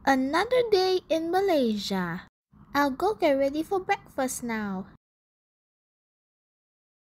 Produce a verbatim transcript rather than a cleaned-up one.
Another day in Malaysia. I'll go get ready for breakfast now.